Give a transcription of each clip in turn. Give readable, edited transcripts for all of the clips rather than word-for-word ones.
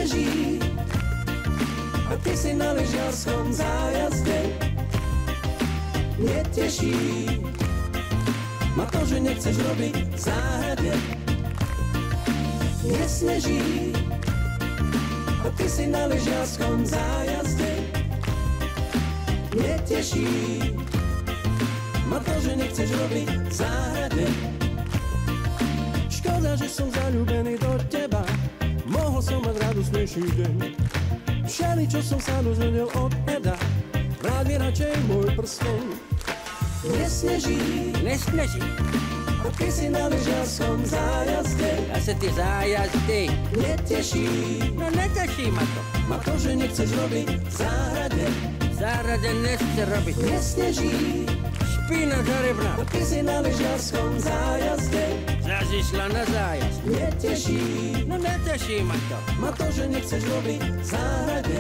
nesneží a ty si na lyžiarskom zájazde. Neteší ma to, že nechceš robiť v záhrade. Nesneží a ty si na lyžiarskom zájazde. Neteší ma to, že nechceš robiť v záhrade. Škoda, že som zaľúbený do teba, mohol som mať radosnejší deň. Všeli, čo som sa dozvedel od Eda, rád mi radšej môj prsteň. Nesneží, Nesneží, a ty si na lyžiarskom zájazde. zase ty zájazdy. Neteší No neteší ma to. že nechceš robiť v záhrade. V záhrade nechce robiť. Nesneží, Špína zarebná, a ty si na lyžiarskom zájazde. zase išla na zájazd. Neteší No neteší ma to. že nechceš robiť v záhrade.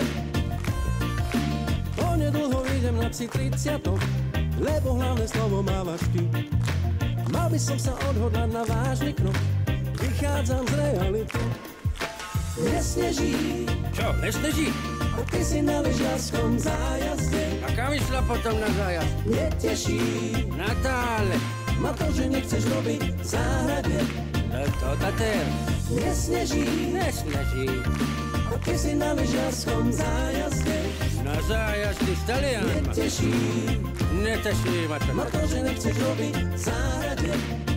Onedlho idem na psi 30, lebo hlavné slovo mávaš ty. Mal by som sa odhodlať na vážny krok, vychádzam z reality. Nesneží, Čo, nesneží? a ty si na lyžiarskom zájazde. A kam išla potom na zájazd? Neteší Natále, ma to, že nechceš robiť v záhrade. to Tater. Nesneží, Nesneží, a ty si na lyžiarskom zájazde. na zájazdy s Talianma. Neteší ma to. že nechceš robiť v záhrade.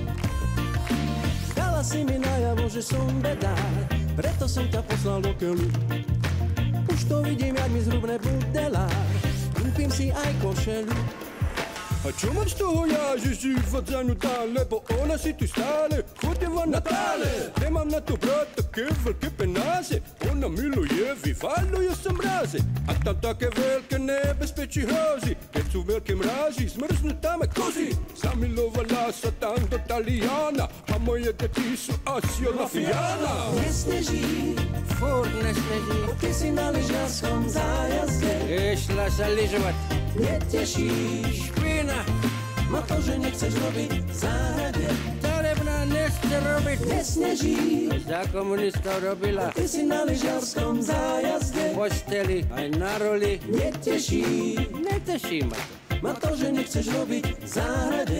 Dala si mi najavo, že som bedár, preto som ťa poslal do keľu. Už to vidím, jak mi zhrubne budelár, kúpim si aj košelu. A čo mám z toho ja, že život zanudá, lebo ona si tu stále chodeva na tále. Nemám na to brát také veľké penáze, ona miluje, vyvaluje sa mráze. A tam také veľké nebezpečí hrozí, keď sú veľké mrázy, zmrznú tam aj kozy. Zamilovala sa tam do Taliana a moje deti sú asi od mafiána. Nesneží, Furt nesneží, ty si na lyžiarskom zájazde. išla sa lyžovať. Neteší Špína, ma to, že nechceš robiť v záhrade. zarebná nechce robiť. Nesneží, Za komunistov robila ty si na lyžiarskom zájazde. posteli aj na roli. Neteší Neteší ma to. ma to, že nechceš robiť v záhrade.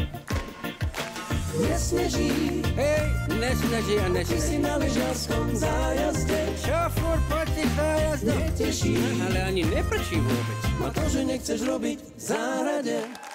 Nesneží, Hej, nesneží a ty si nesneží. na lyžiarskom zájazde. Čo furt po tých zájazdoch? Neteší Ale ani neprčí vôbec. ma to, že nechceš robiť v záhrade.